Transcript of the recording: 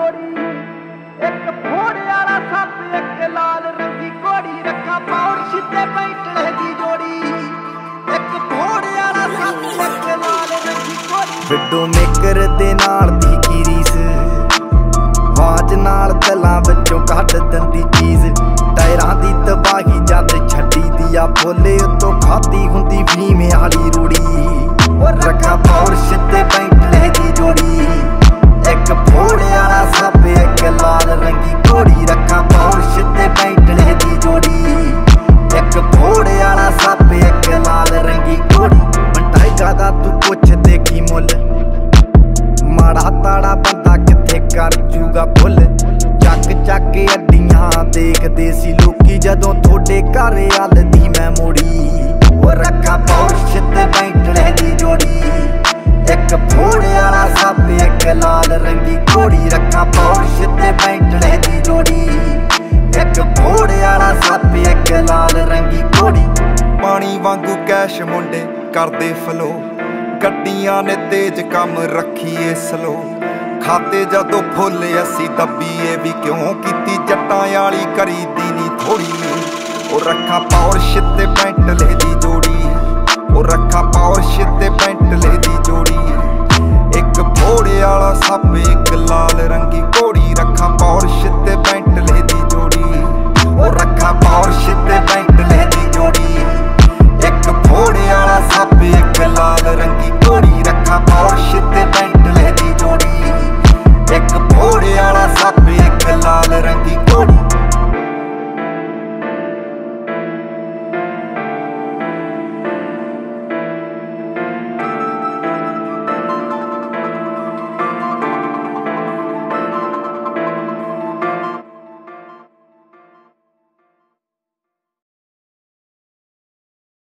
जोड़ी। एक फोड़े वाला सप एक लाल रंगी घोड़ी, रखा पौड़ सीधे बैठने की जोड़ी। एक फोड़े वाला सप एक लाल रंगी घोड़ी। विडो मेकर दे नाल दी की रीस, वाज नाल दिलां विचों कढ दिंदी चीज़। टायरां दी तबाही जद छड्डी दिया बोले उतों खाती हुंदी भीम वाली रूड़ी। रखा पौड़ सीधे बैठने की जोड़ी। एक फोड़े वाला सप एक लाल रंगी घोड़ी, रखा पौड़ सीधे बैठने की जोड़ी। एक फोड़े वाला सप एक लाल रंगी घोड़ी। मंटाई ज्यादा तू कुछ देखी मुल, माड़ा ताड़ा बंदा किथे कर जूगा भुल। चक चक के अड्डियां देखदे सी लोकी जदों थोड़े घर अल दी मैं मुड़ी। वो रखा पौड़ सीधे बैठने की जोड़ी। एक फोड़े वाला सप एक लाल रंगी घोड़ी, रखा पौड़ सीधे बैठने की जोड़ी। एक फोड़े वाला सप एक लाल रंगी घोड़ी। पानी वांगू कैश मुंडे करदे फलो, गड्डियां ने तेज कम रखीए स्लो। खाते जदों फुल असी दब्बीए भी क्यों कीती जट्टां वाली करीदी नी थोड़ी। ओ रखा पौड़ सीधे बैठने की जोड़ी। ओ रखा पौड़ सीधे